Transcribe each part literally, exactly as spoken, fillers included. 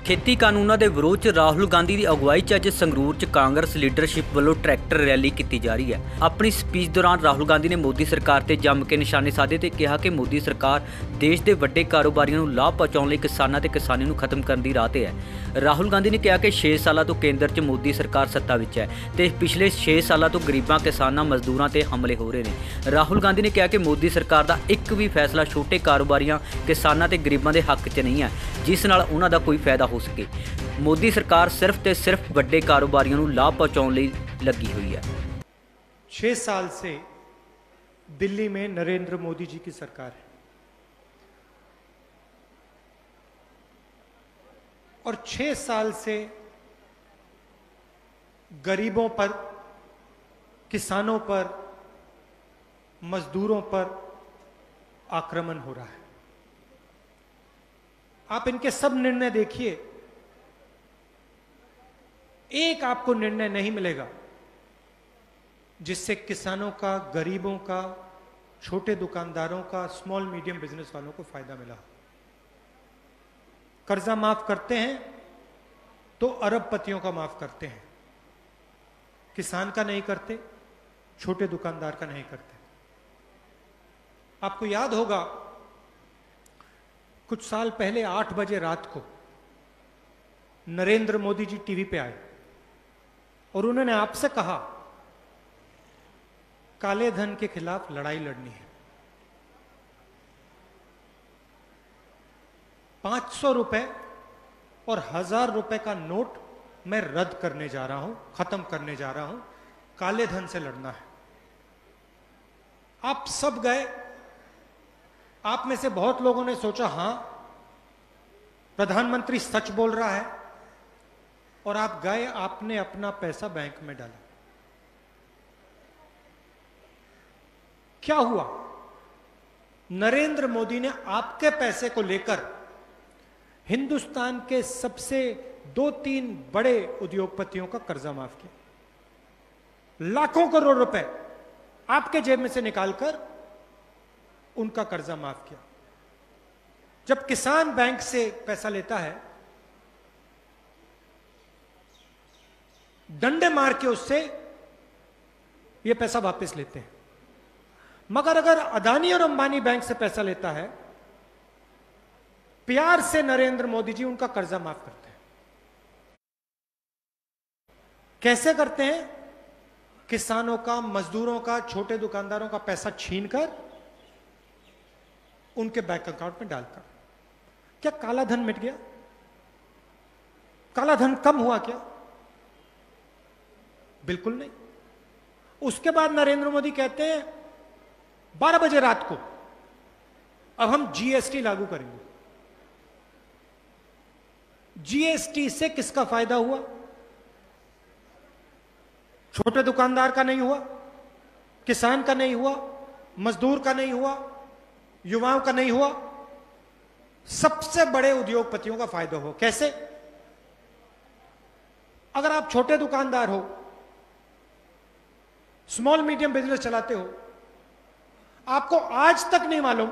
खेती कानूनों के विरोध च राहुल गांधी की अगुवाई च अज संगरूर च कांग्रेस लीडरशिप वालों ट्रैक्टर रैली की जा रही है। अपनी स्पीच दौरान राहुल गांधी ने मोदी सरकार से जम के निशाने साधे ते कहा कि मोदी सरकार देश के वड्डे कारोबारियों को लाभ पहुँचाने लई किसानां ते किसानी नूं खत्म करने की राह ते है। राहुल गांधी ने कहा कि छे सालों तो केंद्र च मोदी सरकार सत्ता विच है ते पिछले छे सालों तो गरीबां किसानां मजदूरां ते हमले हो रहे हैं। राहुल गांधी ने कहा कि मोदी सरकार का एक भी फैसला छोटे कारोबारियों किसानां ते गरीबां दे हक च नहीं है जिस नाल उन्हां दा कोई फायदा हो सके। मोदी सरकार सिर्फ ते सिर्फ वड्डे कारोबारियों को लाभ पहुंचाने लई लगी हुई है। छह साल से दिल्ली में नरेंद्र मोदी जी की सरकार है और छह साल से गरीबों पर, किसानों पर, मजदूरों पर आक्रमण हो रहा है। आप इनके सब निर्णय देखिए, एक आपको निर्णय नहीं मिलेगा जिससे किसानों का, गरीबों का, छोटे दुकानदारों का, स्मॉल मीडियम बिजनेस वालों को फायदा मिला। कर्जा माफ करते हैं तो अरबपतियों का माफ करते हैं, किसान का नहीं करते, छोटे दुकानदार का नहीं करते। आपको याद होगा कुछ साल पहले आठ बजे रात को नरेंद्र मोदी जी टीवी पे आए और उन्होंने आपसे कहा काले धन के खिलाफ लड़ाई लड़नी है। पांच सौ रुपए और हजार रुपए का नोट मैं रद्द करने जा रहा हूं, खत्म करने जा रहा हूं, काले धन से लड़ना है। आप सब गए। आप में से बहुत लोगों ने सोचा हां प्रधानमंत्री सच बोल रहा है, और आप गए, आपने अपना पैसा बैंक में डाला। क्या हुआ? नरेंद्र मोदी ने आपके पैसे को लेकर हिंदुस्तान के सबसे दो तीन बड़े उद्योगपतियों का कर्जा माफ किया। लाखों करोड़ रुपए आपके जेब में से निकालकर उनका कर्जा माफ किया। जब किसान बैंक से पैसा लेता है, डंडे मार के उससे यह पैसा वापस लेते हैं। मगर अगर अदानी और अंबानी बैंक से पैसा लेता है, प्यार से नरेंद्र मोदी जी उनका कर्जा माफ करते हैं। कैसे करते हैं? किसानों का, मजदूरों का, छोटे दुकानदारों का पैसा छीनकर उनके बैंक अकाउंट में डालकर। क्या काला धन मिट गया? काला धन कम हुआ क्या? बिल्कुल नहीं। उसके बाद नरेंद्र मोदी कहते हैं बारह बजे रात को अब हम जीएसटी लागू करेंगे। जीएसटी से किसका फायदा हुआ? छोटे दुकानदार का नहीं हुआ, किसान का नहीं हुआ, मजदूर का नहीं हुआ, युवाओं का नहीं हुआ, सबसे बड़े उद्योगपतियों का फायदा हो। कैसे? अगर आप छोटे दुकानदार हो, स्मॉल मीडियम बिजनेस चलाते हो, आपको आज तक नहीं मालूम,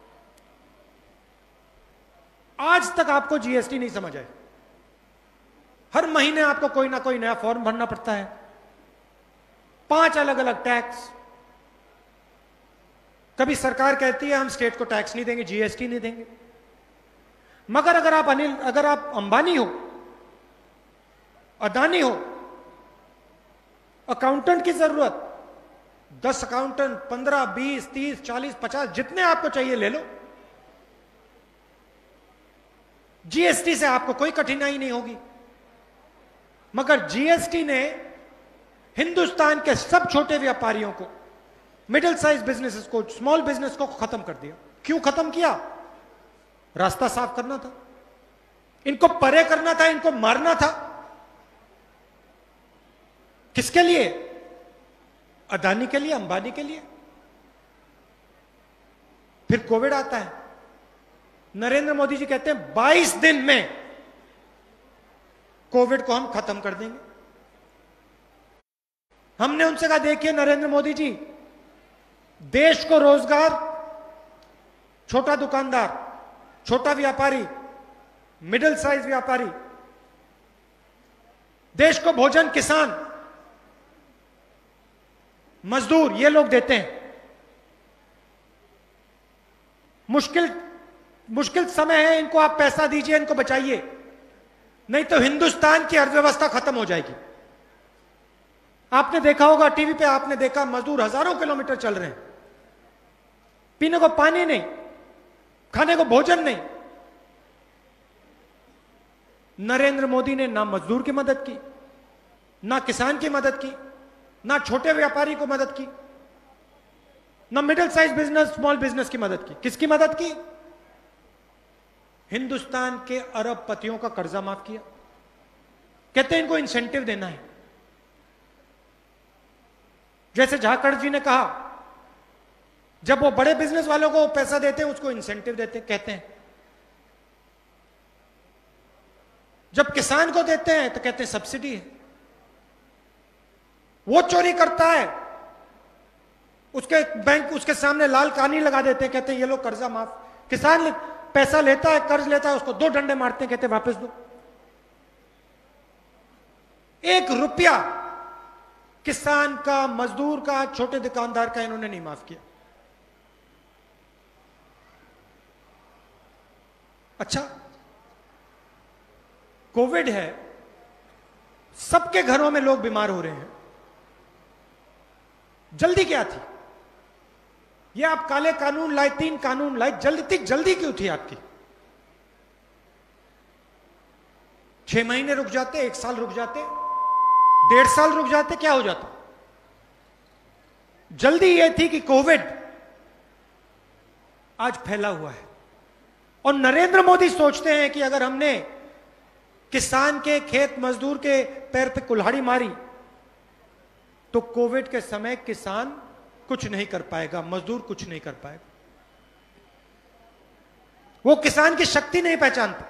आज तक आपको जीएसटी नहीं समझ आए। हर महीने आपको कोई ना कोई नया फॉर्म भरना पड़ता है, पांच अलग अलग टैक्स। कभी सरकार कहती है हम स्टेट को टैक्स नहीं देंगे, जीएसटी नहीं देंगे। मगर अगर आप अनिल अगर आप अंबानी हो, अदानी हो, अकाउंटेंट की जरूरत, दस अकाउंटेंट, पंद्रह, बीस, तीस, चालीस, पचास, जितने आपको चाहिए ले लो। जीएसटी से आपको कोई कठिनाई नहीं होगी। मगर जीएसटी ने हिंदुस्तान के सब छोटे व्यापारियों को, मिडिल साइज बिजनेसेस को, स्मॉल बिजनेस को खत्म कर दिया। क्यों खत्म किया? रास्ता साफ करना था, इनको परे करना था, इनको मारना था। किसके लिए? अदानी के लिए, अंबानी के लिए। फिर कोविड आता है। नरेंद्र मोदी जी कहते हैं बाईस दिन में कोविड को हम खत्म कर देंगे। हमने उनसे कहा देखिए नरेंद्र मोदी जी, देश को रोजगार, छोटा दुकानदार, छोटा व्यापारी, मिडिल साइज व्यापारी, देश को भोजन किसान, मजदूर, ये लोग देते हैं। मुश्किल मुश्किल समय है, इनको आप पैसा दीजिए, इनको बचाइए, नहीं तो हिंदुस्तान की अर्थव्यवस्था खत्म हो जाएगी। आपने देखा होगा टीवी पे, आपने देखा मजदूर हजारों किलोमीटर चल रहे हैं, पीने को पानी नहीं, खाने को भोजन नहीं। नरेंद्र मोदी ने ना मजदूर की मदद की, ना किसान की मदद की, ना छोटे व्यापारी को मदद की, ना middle size business, small business की मदद की। किसकी मदद की? हिंदुस्तान के अरबपतियों का कर्जा माफ किया। कहते हैं इनको इंसेंटिव देना है। जैसे झाकड़ जी ने कहा, जब वो बड़े बिजनेस वालों को पैसा देते हैं उसको इंसेंटिव देते कहते हैं, जब किसान को देते हैं तो कहते हैं सब्सिडी है। वो चोरी करता है, उसके बैंक उसके सामने लाल कानी लगा देते हैं, कहते हैं ये लो कर्जा माफ। किसान पैसा लेता है, कर्ज लेता है, उसको दो डंडे मारते हैं, कहते हैं वापस दो। एक रुपया किसान का, मजदूर का, छोटे दुकानदार का इन्होंने नहीं माफ किया। अच्छा, कोविड है, सबके घरों में लोग बीमार हो रहे हैं, जल्दी क्या थी? ये आप काले कानून लाए, तीन कानून लाए, जल्दी जल्दी क्यों थी आपकी? छह महीने रुक जाते, एक साल रुक जाते, डेढ़ साल रुक जाते, क्या हो जाता? जल्दी यह थी कि कोविड आज फैला हुआ है और नरेंद्र मोदी सोचते हैं कि अगर हमने किसान के, खेत मजदूर के पैर पे कुल्हाड़ी मारी तो कोविड के समय किसान कुछ नहीं कर पाएगा, मजदूर कुछ नहीं कर पाएगा। वो किसान की शक्ति नहीं पहचानता।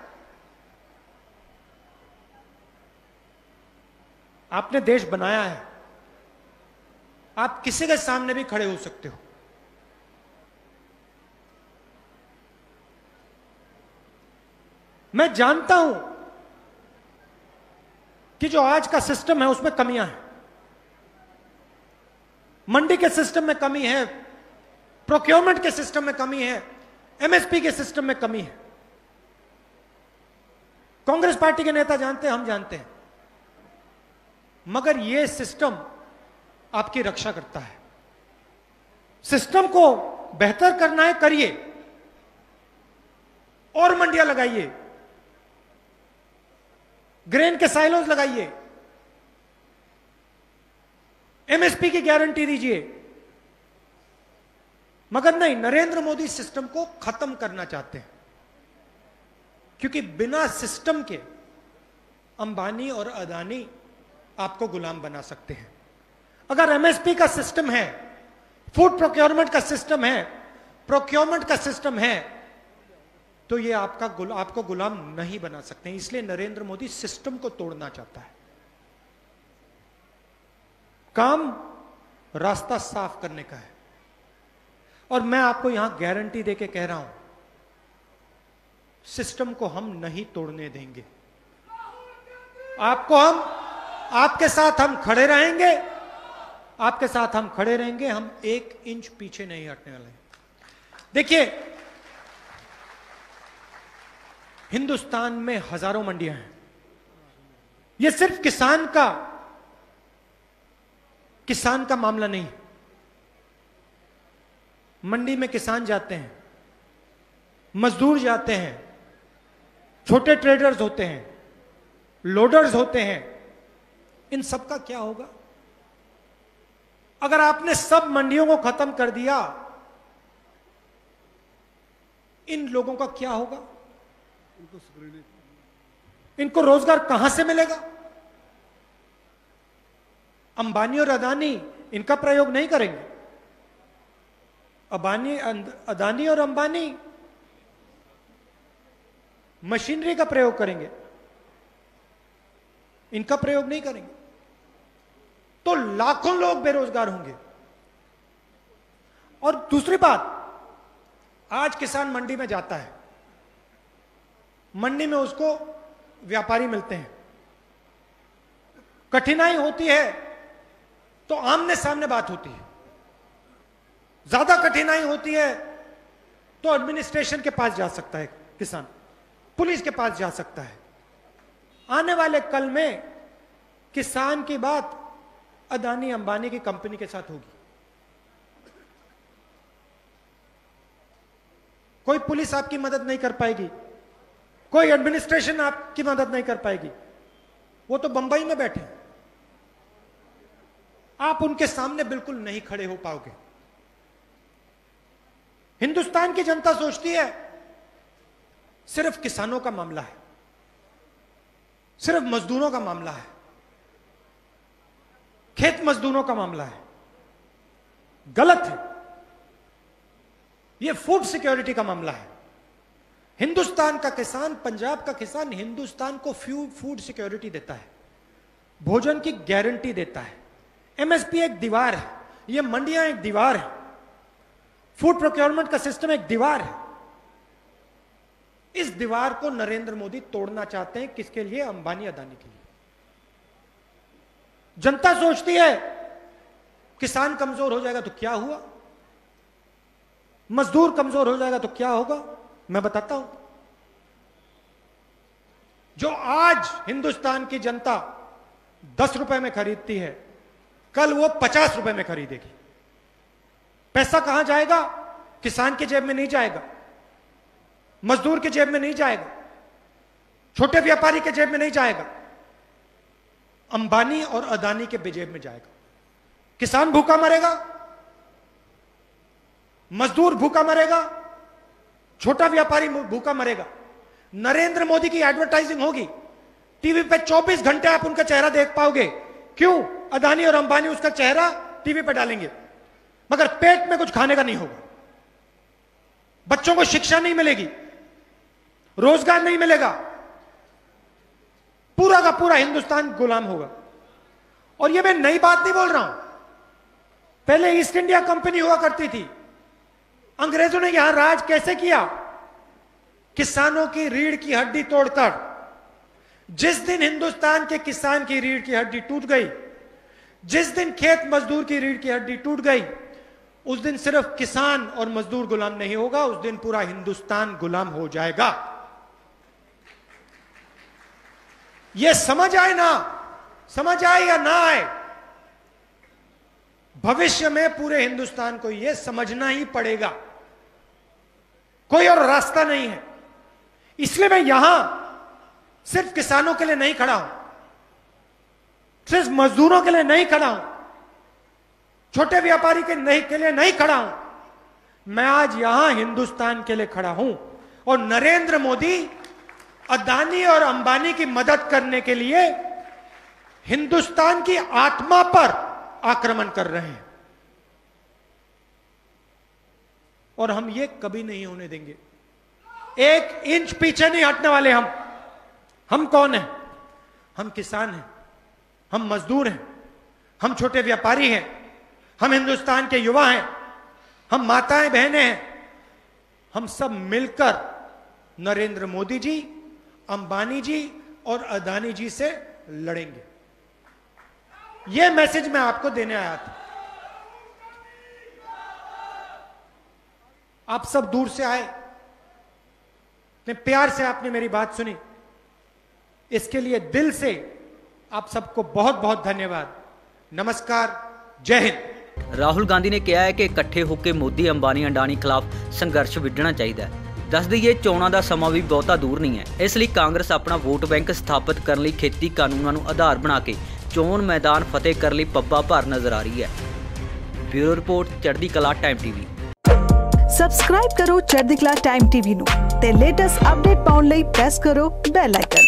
आपने देश बनाया है, आप किसी के सामने भी खड़े हो सकते हो। मैं जानता हूं कि जो आज का सिस्टम है उसमें कमियां हैं। मंडी के सिस्टम में कमी है, प्रोक्योरमेंट के सिस्टम में कमी है, एमएसपी के सिस्टम में कमी है। कांग्रेस पार्टी के नेता जानते हैं, हम जानते हैं, मगर यह सिस्टम आपकी रक्षा करता है। सिस्टम को बेहतर करना है, करिए, और मंडियां लगाइए, ग्रेन के साइलोज लगाइए, एमएसपी की गारंटी दीजिए। मगर नहीं, नरेंद्र मोदी सिस्टम को खत्म करना चाहते हैं, क्योंकि बिना सिस्टम के अंबानी और अदानी आपको गुलाम बना सकते हैं। अगर एमएसपी का सिस्टम है, फूड प्रोक्योरमेंट का सिस्टम है, प्रोक्योरमेंट का सिस्टम है, तो ये आपका गुल, आपको गुलाम नहीं बना सकते हैं। इसलिए नरेंद्र मोदी सिस्टम को तोड़ना चाहता है। काम रास्ता साफ करने का है, और मैं आपको यहां गारंटी देके कह रहा हूं, सिस्टम को हम नहीं तोड़ने देंगे। आपको हम, आपके साथ हम खड़े रहेंगे, आपके साथ हम खड़े रहेंगे, हम एक इंच पीछे नहीं हटने वाले। देखिए, हिंदुस्तान में हजारों मंडियां हैं। यह सिर्फ किसान का किसान का मामला नहीं। मंडी में किसान जाते हैं, मजदूर जाते हैं, छोटे ट्रेडर्स होते हैं, लोडर्स होते हैं। इन सब का क्या होगा? अगर आपने सब मंडियों को खत्म कर दिया, इन लोगों का क्या होगा? इनको रोजगार कहां से मिलेगा? अंबानी और अदानी इनका प्रयोग नहीं करेंगे। अबानी अदानी और अंबानी मशीनरी का प्रयोग करेंगे, इनका प्रयोग नहीं करेंगे, तो लाखों लोग बेरोजगार होंगे। और दूसरी बात, आज किसान मंडी में जाता है, मंडी में उसको व्यापारी मिलते हैं। कठिनाई होती है तो आमने सामने बात होती है, ज्यादा कठिनाई होती है तो एडमिनिस्ट्रेशन के पास जा सकता है किसान, पुलिस के पास जा सकता है। आने वाले कल में किसान की बात अदानी अंबानी की कंपनी के साथ होगी। कोई पुलिस आपकी मदद नहीं कर पाएगी, कोई एडमिनिस्ट्रेशन आपकी मदद नहीं कर पाएगी। वो तो बंबई में बैठे हैं, आप उनके सामने बिल्कुल नहीं खड़े हो पाओगे। हिंदुस्तान की जनता सोचती है सिर्फ किसानों का मामला है, सिर्फ मजदूरों का मामला है, खेत मजदूरों का मामला है। गलत है, यह फूड सिक्योरिटी का मामला है। हिंदुस्तान का किसान, पंजाब का किसान हिंदुस्तान को फूड सिक्योरिटी देता है, भोजन की गारंटी देता है। एमएसपी एक दीवार है, यह मंडियां एक दीवार है, फूड प्रोक्योरमेंट का सिस्टम एक दीवार है। इस दीवार को नरेंद्र मोदी तोड़ना चाहते हैं। किसके लिए? अंबानी अदानी के लिए। जनता सोचती है किसान कमजोर हो जाएगा तो क्या हुआ, मजदूर कमजोर हो जाएगा तो क्या होगा। मैं बताता हूं, जो आज हिंदुस्तान की जनता दस रुपए में खरीदती है, कल वो पचास रुपए में खरीदेगी। पैसा कहां जाएगा? किसान की जेब में नहीं जाएगा, मजदूर की जेब में नहीं जाएगा, छोटे व्यापारी के जेब में नहीं जाएगा, अंबानी और अदानी के जेब में जाएगा। किसान भूखा मरेगा, मजदूर भूखा मरेगा, छोटा व्यापारी भूखा मरेगा। नरेंद्र मोदी की एडवर्टाइजिंग होगी, टीवी पे चौबीस घंटे आप उनका चेहरा देख पाओगे। क्यों? अदानी और अंबानी उसका चेहरा टीवी पे डालेंगे, मगर पेट में कुछ खाने का नहीं होगा, बच्चों को शिक्षा नहीं मिलेगी, रोजगार नहीं मिलेगा, पूरा का पूरा हिंदुस्तान गुलाम होगा। और यह मैं नई बात नहीं बोल रहा हूं, पहले ईस्ट इंडिया कंपनी हुआ करती थी, अंग्रेजों ने यहां राज कैसे किया? किसानों की रीढ़ की हड्डी तोड़कर। जिस दिन हिंदुस्तान के किसान की रीढ़ की हड्डी टूट गई, जिस दिन खेत मजदूर की रीढ़ की हड्डी टूट गई, उस दिन सिर्फ किसान और मजदूर गुलाम नहीं होगा, उस दिन पूरा हिंदुस्तान गुलाम हो जाएगा। यह समझ आए ना समझ आए या ना आए, भविष्य में पूरे हिंदुस्तान को यह समझना ही पड़ेगा, कोई और रास्ता नहीं है। इसलिए मैं यहां सिर्फ किसानों के लिए नहीं खड़ा हूं, सिर्फ मजदूरों के लिए नहीं खड़ा हूं, छोटे व्यापारी के नहीं के लिए नहीं खड़ा हूं। मैं आज यहां हिंदुस्तान के लिए खड़ा हूं। और नरेंद्र मोदी अदानी और अंबानी की मदद करने के लिए हिंदुस्तान की आत्मा पर आक्रमण कर रहे हैं, और हम ये कभी नहीं होने देंगे। एक इंच पीछे नहीं हटने वाले हम। हम कौन हैं? हम किसान हैं, हम मजदूर हैं, हम छोटे व्यापारी हैं, हम हिंदुस्तान के युवा हैं, हम माताएं बहनें हैं। हम सब मिलकर नरेंद्र मोदी जी, अंबानी जी और अदानी जी से लड़ेंगे। यह मैसेज मैं आपको देने आया था। आप सब दूर से आए, इतने प्यार से आपने मेरी बात सुनी, इसके लिए दिल से आप सबको बहुत बहुत धन्यवाद। नमस्कार, जय हिंद। ਰਾਹੁਲ ਗਾਂਧੀ ਨੇ ਕਿਹਾ ਹੈ ਕਿ ਇਕੱਠੇ ਹੋ ਕੇ ਮੋਦੀ ਅੰਬਾਨੀ ਅਡਾਨੀ ਖਿਲਾਫ ਸੰਘਰਸ਼ ਵਿੱਢਣਾ ਚਾਹੀਦਾ ਹੈ। ਦੱਸ ਦਈਏ ਚੋਣਾਂ ਦਾ ਸਮਾਂ ਵੀ ਬਹੁਤਾ ਦੂਰ ਨਹੀਂ ਹੈ, ਇਸ ਲਈ ਕਾਂਗਰਸ ਆਪਣਾ ਵੋਟ ਬੈਂਕ ਸਥਾਪਿਤ ਕਰਨ ਲਈ ਖੇਤੀ ਕਾਨੂੰਨਾਂ ਨੂੰ ਆਧਾਰ ਬਣਾ ਕੇ ਚੋਣ ਮੈਦਾਨ ਫਤਿਹ ਕਰਨ ਲਈ ਪੱਬਾਂ ਭਾਰ ਨਜ਼ਰ ਆ ਰਹੀ ਹੈ। ਬਿਊਰੋ ਰਿਪੋਰਟ, ਚੜ੍ਹਦੀ ਕਲਾ ਟਾਈਮ ਟੀਵੀ। ਸਬਸਕ੍ਰਾਈਬ ਕਰੋ ਚੜ੍ਹਦੀ ਕਲਾ ਟਾਈਮ ਟੀਵੀ ਨੂੰ ਤੇ ਲੇਟੈਸਟ ਅਪਡੇਟ ਪਾਉਣ ਲਈ ਪ੍ਰੈਸ ਕਰੋ ਬੈਲ ਆਈਕਨ।